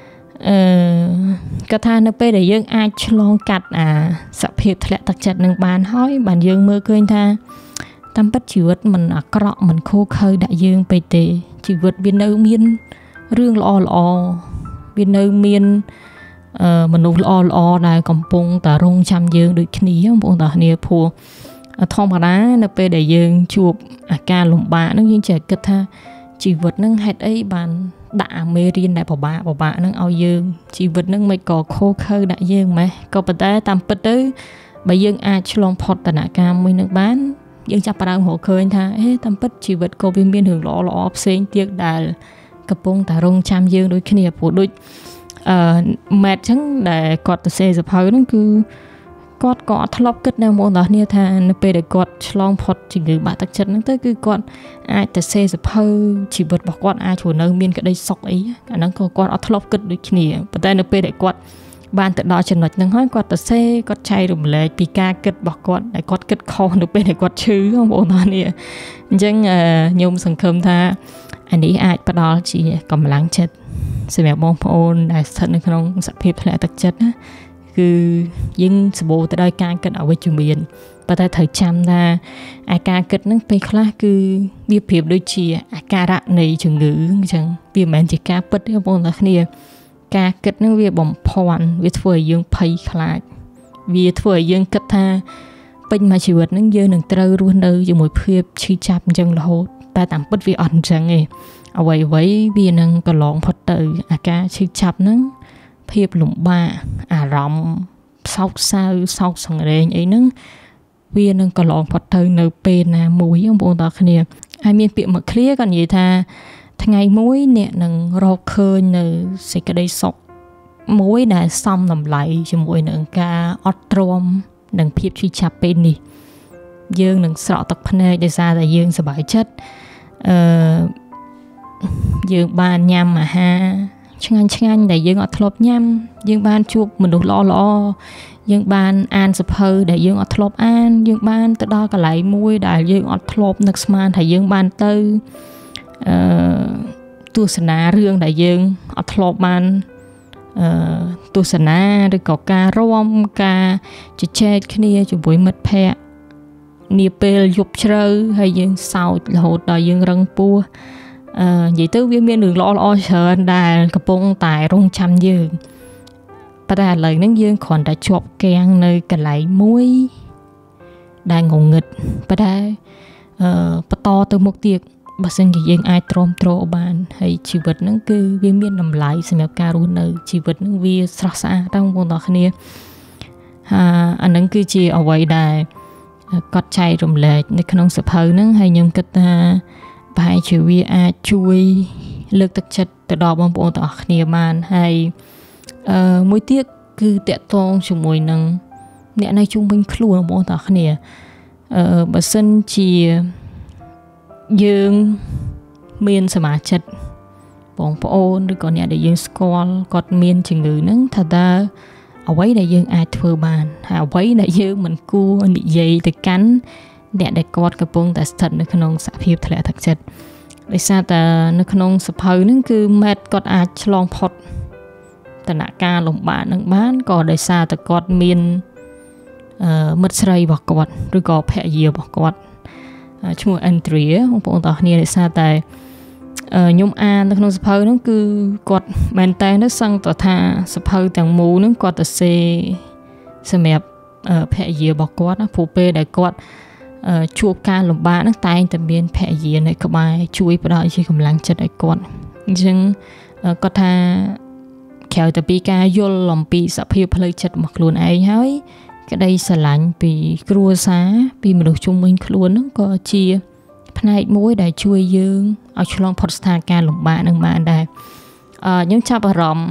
គាត់ថានៅពេលដែលយើងអាចឆ្លងកាត់អាសភាពធ្លាក់ទឹកចិត្តនឹងបានហើយបានយើងមើលឃើញថាតាមពិតជីវិតមិនអាក្រក់មិនខូខើដាក់យើងពេកទេជីវិតវានៅមានរឿងល្អវានៅមានមនុស្សល្អដែលកំពុងតែរងចាំយើងដូចគ្នាបងប្អូនទាំងគ្នាព្រោះធម្មតានៅពេលដែលយើងជួបអាការលំបាកហ្នឹងយើងចេះគិតថាជីវិតហ្នឹងហេតុអីបានដាក់អាមេរៀនដែលពិបាកហ្នឹងឲ្យយើងជីវិតហ្នឹងមិនក៏ខូខើដាក់យើងម៉េះក៏ប៉ុន្តែតាមពិតទៅបើយើងអាចឆ្លងផុតដំណាក់កាលមួយនឹងបានយើងចាប់ផ្ដើមរកឃើញថាតាមពិតជីវិតក៏វាមានរឿងល្អផ្សេងទៀតដែលកំពុងតែរងចាំយើងដូចគ្នាព្រោះដូចម៉ែតចឹងដែលគាត់ទៅសេសភៅហ្នឹងគឺគាត់ក៏អត់ធ្លាប់គិតដែរបងប្អូនគ្នាថានៅពេលដែលគាត់ឆ្លងផុតជំងឺបាក់ទឹកចិត្តហ្នឹងទៅគឺគាត់អាចទៅសេសភៅជីវិតរបស់គាត់អាចរស់នៅមានក្តីសុខអីអាហ្នឹងក៏គាត់អត់ធ្លាប់គិតដូចគ្នាប៉ុន្តែនៅពេលដែលគាត់បានទៅដល់ចំណុចហ្នឹងហើយគាត់ទៅសេគាត់ចែករំលែកពីការគិតរបស់គាត់ដែលគាត់គិតខុសនៅពេលដែលគាត់ឈឺបងប្អូនគ្នាអញ្ចឹងខ្ញុំសង្ឃឹមថាអានេះអាចផ្ដល់ជាកម្លាំងចិត្តសម្រាប់បងប្អូនដែលស្ថិតនៅក្នុងសភាពធ្លាក់ទឹកចិត្តណាគឺយើងសម្បូរទៅដោយការគិតអវិជ្ជមានប៉ុន្តែត្រូវចាំថាអាការគិតហ្នឹងពេលខ្លះគឺវាប្រៀបដូចជាអាការៈនៃជំងឺអញ្ចឹងវាមិនមែនជាការពិតទេបងប្អូនគ្នាការគិតហ្នឹងវាបំភាន់វាធ្វើឲ្យយើងភ័យខ្លាចវាធ្វើឲ្យយើងគិតថាពេញមួយជីវិតហ្នឹងយើងនឹងត្រូវរស់នៅជាមួយភាពឈឺចាប់អញ្ចឹងរហូតតែតាមពិតវាអត់អញ្ចឹងទេអ្វីវានឹងកន្លងផុតទៅអាការឈឺចាប់ហ្នឹងភាពលំបាកអារម្មណ៍សោកសៅសោកសង្រេងអីហ្នឹងវានឹងកន្លងផុតទៅនៅពេលណាមួយបងប្អូនទាំងគ្នាហើយមានពាក្យមួយឃ្លាក៏និយាយថាថ្ងៃមួយអ្នកនឹងរកឃើញនៅសេចក្តីសុខមួយដែលសមតម្លៃជាមួយនឹងការអត់ទ្រាំនិងភាពឈឺចាប់ពេលនេះយើងនឹងស្រក់ទឹកភ្នែកដោយសារតែយើងសប្បាយចិត្តយើងបានញ៉ាំអាហារឆ្ងាញ់ដែលយើងអត់ធ្លាប់ញ៉ាំយើងបានជួបមនុស្សល្អយើងបានអានសៀវភៅដែលយើងអត់ធ្លាប់អានយើងបានទៅដល់កន្លែងមួយដែលយើងអត់ធ្លាប់នឹកស្មានថាយើងបានទៅទស្សនារឿងដែលយើងអត់ធ្លាប់បានទស្សនាឬក៏ការរួមការជជែកគ្នាជាមួយមិត្តភ័ក្តិនាពេលយប់ជ្រៅហើយយើងសើចរហូតដល់យើងរឹងពោះនិយាយទៅវាមានរឿងល្អច្រើនដែលកំពុងតែរងចាំយើងប៉ុន្តែឥឡូវហ្នឹងយើងគ្រាន់តែជាប់គាំងនៅកន្លែងមួយដែលងងឹតប៉ុន្តែបន្តទៅមុខទៀតបើសិនជាយើងអាចទ្រាំទ្របានហើយជីវិតហ្នឹងគឺវាមានតម្លៃសម្រាប់ការរស់នៅជីវិតហ្នឹងវាស្រស់ស្អាតដល់បងប្អូនគ្នាអាហ្នឹងគឺជាអ្វីដែលគាត់ចែករំលែកនៅក្នុងសៀវភៅហ្នឹងហើយខ្ញុំគិតថាប្រហែលជាវាអាចជួយលើកទឹកចិត្តទៅដល់បងប្អូនទាំងអស់គ្នាបានហើយមួយទៀតគឺតាក់ទងជាមួយនឹងអ្នកនៅជុំវិញខ្លួនបងប្អូនគ្នាបើសិនជាយើងមានសមាជិកបងប្អូនឬក៏អ្នកដែលយើងស្គាល់គាត់មានជំងឺហ្នឹងថាតើអ្វីដែលយើងអាចធ្វើបានហើយអ្វីដែលយើងមិនគួរនិយាយទៅកាន់អ្នកដែលគាត់កំពុងតែស្ថិតនៅក្នុងសភាពធ្លាក់ទឹកចិត្តដោយសារតែនៅក្នុងសភៅហ្នឹងគឺម៉ែត្រគាត់អាចឆ្លងផុតដំណាក់កាលលំបាកនឹងបានក៏ដោយសារតែគាត់មានមិត្តស្រីរបស់គាត់ឬក៏ភរិយារបស់គាត់ឈ្មោះ Andrea បងប្អូនទាំងគ្នាដោយសារតែខ្ញុំអាននៅក្នុងសភៅហ្នឹងគឺគាត់មែនតើសឹងតថាសភៅទាំងមូលហ្នឹងគាត់ទៅសេសម្រាប់ភរិយារបស់គាត់ណាព្រោះពេលដែលគាត់ជួបការលំបាកហ្នឹងតែងតែមានភរិយានៅក្បែរជួយផ្ដល់ជាកម្លាំងចិត្តឲ្យគាត់អញ្ចឹងគាត់ថាក្រៅតែពីការយល់អំពីសភាពផ្លូវចិត្តរបស់ខ្លួនឯងហើយក្តីស្រឡាញ់ពីគ្រួសារពីមនុស្សជុំវិញខ្លួនហ្នឹងក៏ជាផ្នែកមួយដែលជួយយើងឲ្យឆ្លងផុតស្ថានភាពលំបាកនឹងបានដែរខ្ញុំចាប់អារម្មណ៍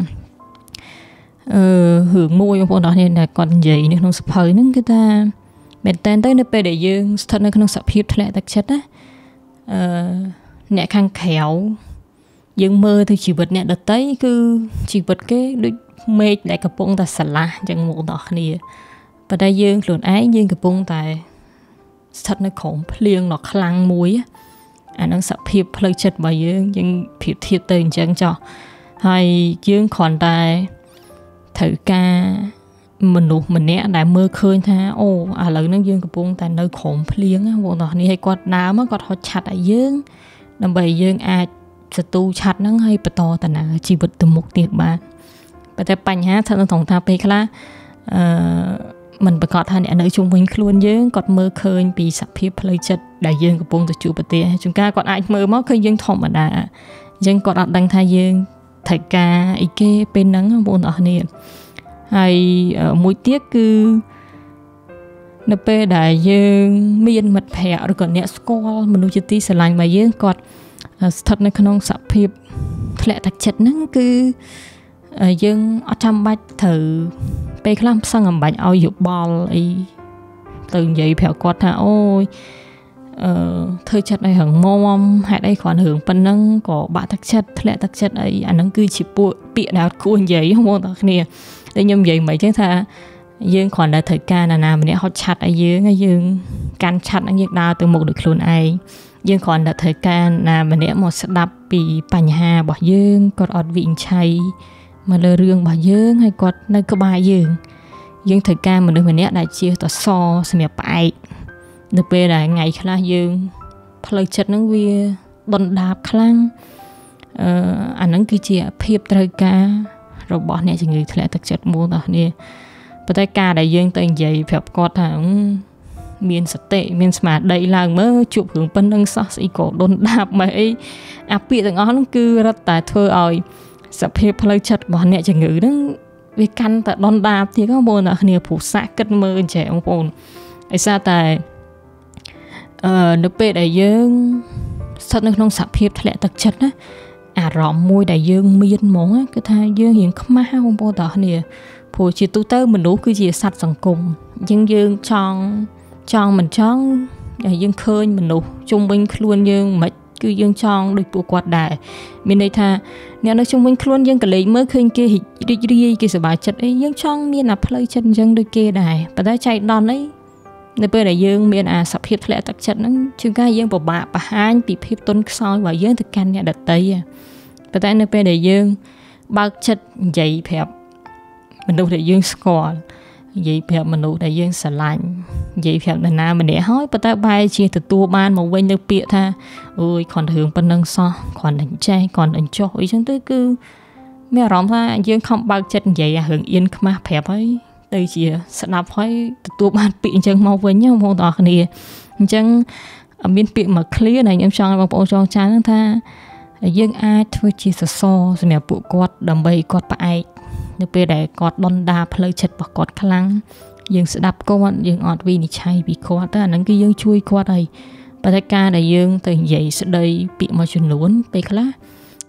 រឿងមួយបងប្អូនទាំងគ្នាដែលគាត់និយាយនៅក្នុងសភៅហ្នឹងគឺថាមែនតើទៅនៅពេលដែលយើងស្ថិតនៅក្នុងសភាពធ្លាក់ទឹកចិត្តណាអ្នកខាងក្រៅយើងមើលទៅជីវិតអ្នកដទៃគឺជីវិតគេដូចមេឃដែលកំពុងតែស្រឡះអញ្ចឹងមកដល់គ្នាប៉ុន្តែយើងខ្លួនឯងយើងកំពុងតែស្ថិតនៅក្រោមភ្លៀងដ៏ខ្លាំងមួយអានឹងសភាពផ្លូវចិត្តរបស់យើងប្រៀបធៀបទៅអញ្ចឹងចុះហើយយើងគ្រាន់តែត្រូវការមនុស្សម្នាក់ដែលមើលឃើញថាអូឥឡូវហ្នឹងយើងកំពុងតែនៅក្រោមភ្លៀងបងប្អូននេះឲ្យគាត់ដើរមកគាត់ហត់ឆាត់ឲ្យយើងដើម្បីយើងអាចសទូឆាត់ហ្នឹងឲ្យបន្តដំណើរជីវិតទៅមុខទៀតបានប៉ុន្តែបញ្ហាស្ថិតនៅត្រង់ថាពេលខ្លះมันប្រកាសថាអ្នកនៅជុំវិញខ្លួនយើងគាត់មើលឃើញពីសភាពផ្លូវចិត្តដែលយើងកំពុងទៅជួបប្រទះជួនកាលគាត់អាចមើលមកឃើញយើងធម្មតាអញ្ចឹងគាត់អត់ដឹងថាយើងត្រូវការអីគេពេលហ្នឹងបងប្អូនអរគ្នាហើយមួយទៀតគឺនៅពេលដែលយើងមានមិត្តភ័ក្តិឬក៏អ្នកស្គាល់មនុស្សជាទីស្រឡាញ់របស់យើងគាត់ស្ថិតនៅក្នុងសភាពធ្លាក់ទឹកចិត្តហ្នឹងគឺយើងអត់ចាំបាច់ត្រូវពេលខ្លះផ្សឹងអំបាច់ឲ្យយោបល់អីទៅនិយាយប្រាប់គាត់ថាអូយធ្វើចិត្តឲ្យរឹងមាំហេតុអីគ្រាន់រឿងប៉ុណ្ណឹងក៏បាក់ទឹកចិត្តធ្លាក់ទឹកចិត្តអីអាហ្នឹងគឺជាពួកពាក្យដែលគួរនិយាយហ្មងបងប្អូនគ្នាតែខ្ញុំនិយាយមិនអញ្ចឹងថាយើងគ្រាន់តែត្រូវការណាម្នាក់ហត់ឆាត់ឲ្យយើងហើយយើងកាន់ឆាត់ហ្នឹងយើងដើរទៅមុខដោយខ្លួនឯងយើងគ្រាន់តែត្រូវការណាម្នាក់មកស្ដាប់ពីបញ្ហារបស់យើងគាត់អត់វិនិច្ឆ័យមកលើរឿងរបស់យើងហើយគាត់នៅក្បែរយើងត្រូវការមនុស្សម្នាក់ដែលជាតសសម្រាប់ផ្អែកនៅពេលដែលថ្ងៃខ្លះយើងផ្លូវចិត្តហ្នឹងវាដុនដាបខ្លាំងអាហ្នឹងគឺជាភាពត្រូវការរបស់អ្នកជំងឺធ្លាក់ទឹកចិត្តមួយដល់គ្នាប៉ុន្តែការដែលយើងទៅនិយាយប្រាប់គាត់ថាមានសតិមានស្មារតីឡើងមើលជួបរឿងប៉ុណ្្នឹងសោះស្អីក៏ដុនដាបមកអីអាពាក្យទាំងអស់ហ្នឹងគឺរត់តែធ្វើឲ្យសភាពផ្លូវចិត្តរបស់អ្នកជំងឺហ្នឹងវាកាន់តែដុនដាបទៀតបងប្អូនអ្នកគ្នាព្រោះសាក់គិតមើលអញ្ចឹងបងប្អូនដោយសារតែនៅពេលដែលយើងស្ថិតនៅក្នុងសភាពធ្លាក់ទឹកចិត្តណាអារម្មណ៍មួយដែលយើងមានហ្មងគឺថាយើងរៀងខ្មាស់បងប្អូនទាំងគ្នាព្រោះជាទូទៅមនុស្សគឺជាសត្វសង្គមអញ្ចឹងយើងចង់មិនចង់ដែលយើងឃើញមនុស្សជុំវិញខ្លួនយើងមិនគឺយើងចង់ដូចពួកគាត់ដែរមានន័យថាអ្នកនៅជុំវិញខ្លួនយើងក៏លេចមើលឃើញគេរីករាយគេសប្បាយចិត្តអីយើងចង់មានអាផ្លូវចិត្តអញ្ចឹងដូចគេដែរប៉ុន្តែចៃដន្យអីនៅពេលដែលយើងមានអាសភាពធ្លាក់ទឹកចិត្តហ្នឹងជួនកាលយើងពិបាកបង្ហាញពីភាពទន់ខ្សោយរបស់យើងទៅកាន់អ្នកដទៃប៉ុន្តែនៅពេលដែលយើងបើកចិត្តនិយាយប្រាប់មនុស្សដែលយើងស្គាល់និយាយប្រាប់មនុស្សដែលយើងស្រឡាញ់និយាយប្រាប់នរណាម្នាក់ហើយប៉ុន្តែបែរជាទទួលបានមកវិញនៅពាក្យថាអូយគ្រាន់តែរឿងប៉ុណ្ណឹងសោះគ្រាន់តែចេះគ្រាន់តែចុះអីចឹងទៅគឺមានអារម្មណ៍ថាយើងខំបើកចិត្តនិយាយអារឿងអៀនខ្មាស់ប្រាប់ហើយទៅជាស្ដាប់ហើយទទួលបានពាក្យអញ្ចឹងមកវិញបងប្អូនទាំងអស់គ្នាអញ្ចឹងមានពាក្យមក clear ដែលខ្ញុំចង់ឲ្យបងប្អូនចងចាំហ្នឹងថាយើងអាចធ្វើជាសសរសម្រាប់ពួកគាត់ដើម្បីគាត់ផ្អែកនៅពេលដែលគាត់ដុនដាផ្លូវចិត្តរបស់គាត់ខ្លាំងយើងស្ដាប់គាត់យើងអត់វិនិច្ឆ័យពីគាត់ទៅអាហ្នឹងគឺយើងជួយគាត់ហើយប៉ុន្តែការដែលយើងទៅនិយាយស្ដីពាក្យមួយចំនួនពេលខ្លះ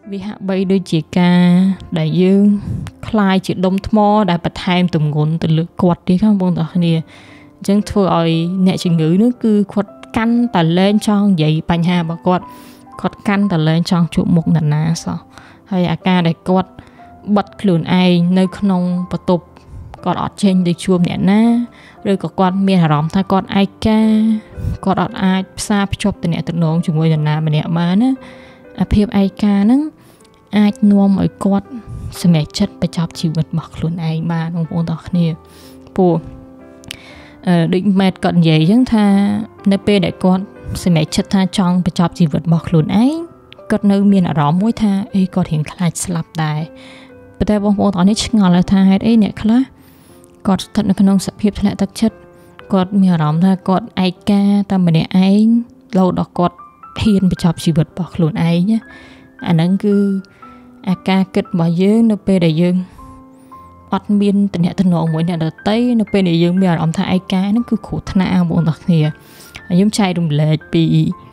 វាហាក់បីដូចជាការដែលយើងคล้ายជាដុំថ្មដែលបន្ថែមទម្ងន់ទៅលើគាត់ទេបងប្អូនទាំងគ្នាអញ្ចឹងធ្វើឲ្យអ្នកជំងឺនោះគឺគាត់កាន់តែលែងចង់និយាយបញ្ហារបស់គាត់កាន់តែលែងចង់ជួបមុខអ្នកណាសោះហើយអាការដែលគាត់បិទខ្លួនឯងនៅក្នុងបន្ទប់គាត់អត់ចេញទៅជួបអ្នកណាឬក៏គាត់មានអារម្មណ៍ថាគាត់ឯកាគាត់អត់អាចផ្សារភ្ជាប់ទំនាក់ទំនងជាមួយនរណាម្នាក់បានណាអាភាពឯកាហ្នឹងអាចនាំឲ្យគាត់សម្រេចចិត្តបញ្ចប់ជីវិតរបស់ខ្លួនឯងបានបងប្អូនទាំងគ្នាព្រោះដូចម៉ែតគាត់និយាយអញ្ចឹងថានៅពេលដែលគាត់សម្រេចចិត្តថាចង់បញ្ចប់ជីវិតរបស់ខ្លួនឯងគាត់នៅមានអារម្មណ៍មួយថាគាត់រៀងខ្លាចស្លាប់ដែរប៉ុន្តែបងប្អូនទាំងនេះឆ្ងល់ថាហេតុអីអ្នកខ្លះគាត់ស្ថិតនៅក្នុងសភាពធ្លាក់ទឹកចិត្តគាត់មានអារម្មណ៍ថាគាត់ឯកាតែម្នាក់ឯងរហូតដល់គាត់ហ៊ានបញ្ចប់ជីវិតរបស់ខ្លួនឯងណាអាហ្នឹងគឺអាការគិតរបស់យើងនៅពេលដែលយើងអត់មានទំនាក់ទំនងមួយអ្នកដទៃនៅពេលដែលយើងមានអារម្មណ៍ថាឯកាហ្នឹងគឺគ្រោះថ្នាក់បងប្អូនទាំងគ្នាខ្ញុំចែករំលែកពី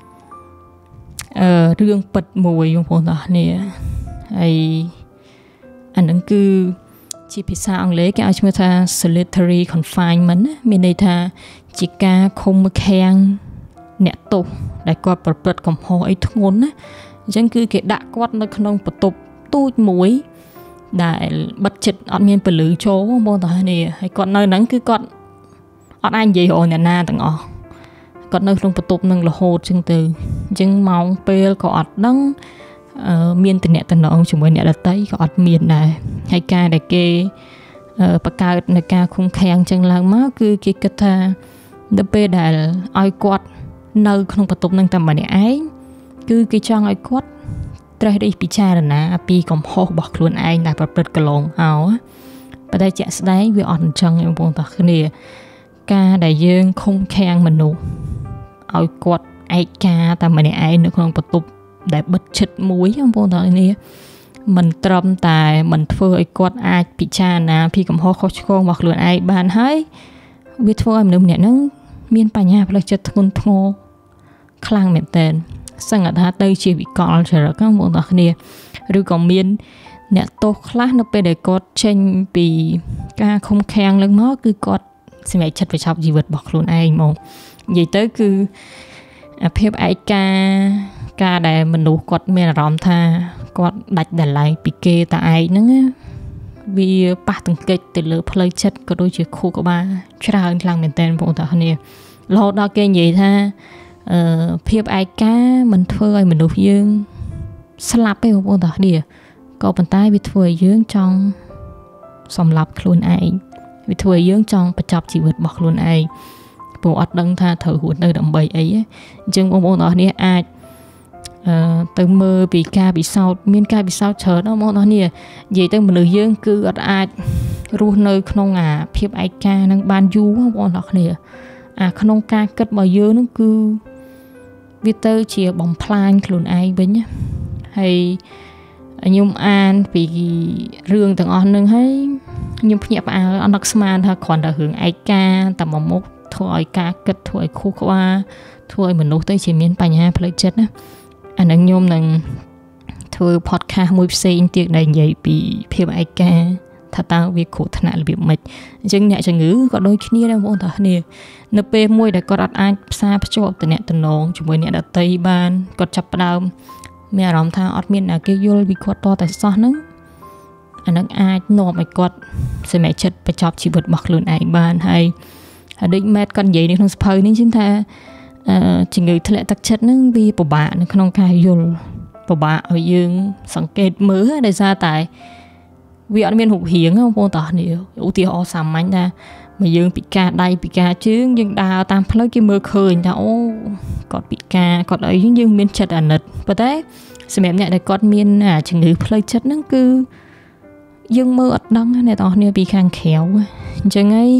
រឿងពិតមួយបងប្អូនទាំងគ្នាហើយអាហ្នឹងគឺជាភាសាអង់គ្លេសគេឲ្យឈ្មោះថា solitary confinement មានន័យថាជាការឃុំឃាំងអ្នកទោសដែលគាត់ប្រព្រឹត្តកំហុសអីធ្ងន់ណាអញ្ចឹងគឺគេដាក់គាត់នៅក្នុងបន្ទប់ទូចមួយដែលបិទជិតអត់មានពន្លឺចូលបងប្អូនតានេះហើយគាត់នៅហ្នឹងគឺគាត់អត់អាចនិយាយរកអ្នកណាទាំងអស់គាត់នៅក្នុងបន្ទប់ហ្នឹងរហូតចឹងទៅអញ្ចឹងម៉ោងពេលក៏អត់ដឹងមានតំណែងជាមួយអ្នកដទៃក៏អត់មានដែរហើយការដែលគេបង្កើតនៅការឃុំឃាំងចឹងឡើងមកគឺគេគិតថានៅពេលដែលឲ្យគាត់នៅក្នុងបន្ទប់ហ្នឹងតែម្នាក់ឯងគឺគេចង់ឲ្យគាត់ត្រេះរិះពិចារណាពីកំហុសរបស់ខ្លួនឯងដែលប្រព្រឹត្តកន្លងមកប៉ុន្តែជាក់ស្ដែងវាអត់អញ្ចឹងបងប្អូនទាំងគ្នាការដែលយើងឃុំឃាំងមនុស្សឲ្យគាត់ឯកាតែម្នាក់ឯងនៅក្នុងបន្ទប់ដែលបិទជិតមួយបងប្អូនទាំងនេះមិនត្រឹមតែមិនធ្វើឲ្យគាត់អាចពិចារណាពីកំហុសខុសឆ្គងរបស់ខ្លួនឯងបានហើយវាធ្វើឲ្យមនុស្សម្នាក់ហ្នឹងមានបញ្ហាផ្លូវចិត្តធ្ងន់ធ្ងរខ្លាំងមែនទែនសង្កត់ថាទៅជាវិកលចរិតបងប្អូនទាំងគ្នាឬក៏មានអ្នកទោសខ្លះនៅពេលដែលគាត់ចេញពីការឃុំឃាំងឡើងមកគឺគាត់សម្រេចចិត្តបញ្ចប់ជីវិតរបស់ខ្លួនឯងហ្មងនិយាយទៅគឺអាភាពឯកាការដែលមនុស្សគាត់មានអារម្មណ៍ថាគាត់ដាច់ដライពីគេតែឯងហ្នឹងវាប៉ះទង្គិចទៅលើផ្លូវចិត្តក៏ដូចជាខួរក្បាលច្រើនខ្លាំងមែនទែនបងប្អូនទាំងគ្នារហូតដល់គេនិយាយថាភាពឯកាមិនធ្វើឲ្យមនុស្សយើងស្លាប់ទេបងប្អូនទាំងគ្នាក៏ប៉ុន្តែវាធ្វើឲ្យយើងចង់សម្លាប់ខ្លួនឯងវាធ្វើឲ្យយើងចង់បញ្ចប់ជីវិតរបស់ខ្លួនឯងព្រោះអត់ដឹងថាត្រូវរស់នៅដើម្បីអីអញ្ចឹងបងប្អូនទាំងគ្នាអាចទៅមើលពីការពិសោធន៍មានការពិសោធន៍ច្រើនបងប្អូនទាំងគ្នានិយាយទៅមនុស្សយើងគឺអត់អាចរស់នៅក្នុងអាភាពឯកានឹងបានយូរបងប្អូនទាំងគ្នាអាក្នុងការគិតរបស់យើងនឹងគឺវាទៅជាបំផ្លាញខ្លួនឯងវិញហើយខ្ញុំអានពីរឿងទាំងអស់ហ្នឹងហើយខ្ញុំភ្ញាក់ផ្អើលអត់នឹកស្មានថាគ្រាន់តែរឿងឯកាតែមួយមុខធ្វើឲ្យការគិតធ្វើឲ្យខួរក្បាលធ្វើឲ្យមនុស្សទៅជាមានបញ្ហាផ្លូវចិត្តណាអានឹងខ្ញុំនឹងធ្វើ podcast មួយផ្សេងទៀតដែលនិយាយពីភាពឯកាថាតើវាគ្រោះថ្នាក់របៀបម៉េចអញ្ចឹងអ្នកជំងឺក៏ដូចគ្នាដែរបងប្អូនទាំងគ្នានៅពេលមួយដែលគាត់អាចផ្សារភ្ជាប់តំណែងជាមួយអ្នកដទៃបានគាត់ចាប់ផ្ដើមមានអារម្មណ៍ថាអត់មានអ្នកគេយល់ពីគាត់តតែសោះហ្នឹងអានឹងអាចនាំឲ្យគាត់សម្រេចចិត្តបញ្ចប់ជីវិតរបស់ខ្លួនឯងបានហើយដូចម៉ែតគាត់និយាយនៅក្នុងសភៅនេះជាងថាជំងឺធ្លាក់ទឹកចិត្តហ្នឹងវាពិបាកនៅក្នុងការយល់ពិបាកឲ្យយើងសង្កេតមើលដោយសារតែវាអត់មានរូបរាងបងប្អូនតានេះឧទាហរណ៍សាមញ្ញថាមកយើងពិការដៃពិការជើងយើងដើរតាមផ្លូវគេមើលឃើញថាអូគាត់ពិការគាត់អីយើងមានចិត្តអាណិតប៉ុន្តែសម្រាប់អ្នកដែលគាត់មានជំងឺផ្លូវចិត្តហ្នឹងគឺយើងមើលអត់ដឹងអ្នកទាំងអស់គ្នាពីខាងក្រៅអញ្ចឹងហើយ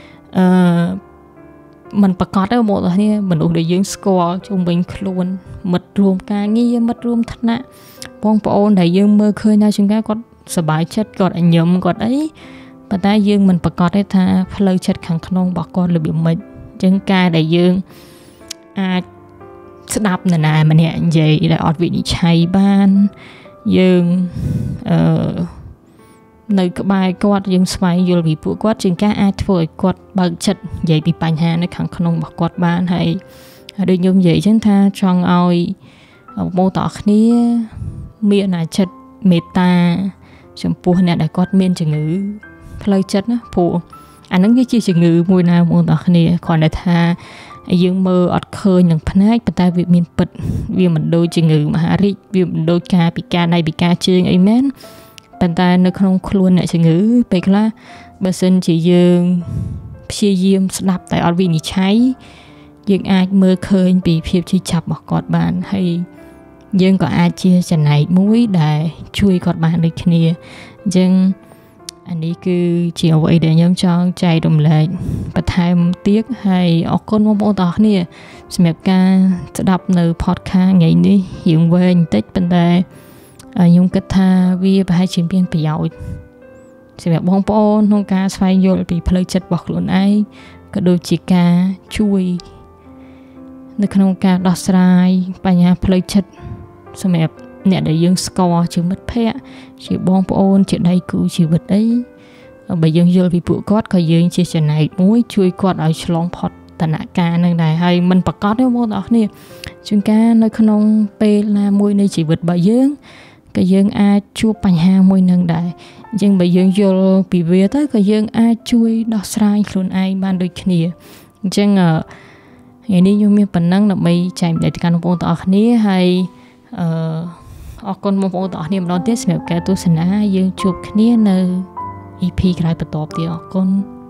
มันប្រកាសទៅបងប្អូនគ្នាមនុស្សដែលយើងស្គាល់ជុំវិញខ្លួនមិត្តរួមការងារមិត្តរួមថ្នាក់បងប្អូនដែលយើងមើលឃើញថាជួនកាលគាត់សប្បាយចិត្តគាត់ញញឹមគាត់អីប៉ុន្តែយើងមិនប្រកាសទេថាផ្លូវចិត្តខាងក្នុងរបស់គាត់របៀបម៉េចអញ្ចឹងការដែលយើងអាចស្ដាប់នរណាម្នាក់និយាយដែលអត់វិនិច្ឆ័យបានយើងនៅក្បែរគាត់យើងស្វែងយល់ពីពួកគាត់ជាងការអាចធ្វើឲ្យគាត់បើកចិត្តនិយាយពីបញ្ហានៅខាងក្នុងរបស់គាត់បានហើយដូចខ្ញុំនិយាយចឹងថាចង់ឲ្យបងប្អូនទាំងអស់គ្នាមានអាចិត្តមេត្តាចំពោះអ្នកដែលគាត់មានជំងឺផ្លូវចិត្តណាព្រោះអានឹងវាជាជំងឺមួយណាបងប្អូនទាំងអស់គ្នាគ្រាន់តែថាយើងមើលអត់ឃើញនឹងភ្នែកប៉ុន្តែវាមានពិតវាមិនដូចជំងឺមហារីកវាមិនដូចការពិការដៃពិការជើងអីមែនប៉ុន្តែនៅក្នុងខ្លួនអ្នកជំងឺពេលខ្លះបើសិនជាយើងព្យាយាមស្ដាប់តែអត់វិនិច្ឆ័យយើងអាចមើលឃើញពីភាពឈឺចាប់របស់គាត់បានហើយយើងក៏អាចជាចំណែកមួយដែលជួយគាត់បានដូចគ្នាអញ្ចឹងអានេះគឺជាអ្វីដែលខ្ញុំចង់ចែករំលែកបន្ថែមទៀតហើយអរគុណបងប្អូនទាំងអស់គ្នាសម្រាប់ការស្ដាប់នៅ podcast ថ្ងៃនេះរៀងវែងបន្តិចប៉ុន្តែខ្ញុំគិតថាវាប្រហែលជាមានប្រយោជន៍សម្រាប់បងប្អូនក្នុងការស្វែងយល់ពីផ្លូវចិត្តរបស់ខ្លួនឯងក៏ដូចជាការជួយនៅក្នុងការដោះស្រាយបញ្ហាផ្លូវចិត្តសម្រាប់អ្នកដែលយើងស្គាល់ជាមិត្តភ័ក្តិជាបងប្អូនជាដៃគូជីវិតអីបើយើងយល់ពីពួកគាត់ក៏យើងជាចំណែកមួយជួយគាត់ឲ្យឆ្លងផុតតនការនឹងដែរហើយមិនប្រកាសទេបងប្អូនទាំងអស់គ្នាជួនកាលនៅក្នុងពេលណាមួយនៃជីវិតរបស់យើងក៏យើងអាចជួបបញ្ហាមួយនឹងដែរអញ្ចឹងបើយើងយល់ពីវាទៅក៏យើងអាចជួយដោះស្រាយខ្លួនឯងបានដូចគ្នាអញ្ចឹងថ្ងៃនេះខ្ញុំមានប៉ុណ្ណឹងដើម្បីចែកម្លែកដល់បងប្អូនទាំងអស់គ្នាហើយអរគុណបងប្អូនទាំងអស់គ្នាម្ដងទៀតសម្រាប់ការទស្សនាយើងជួបគ្នានៅ EP ក្រោយបន្តទៀតអរគុណ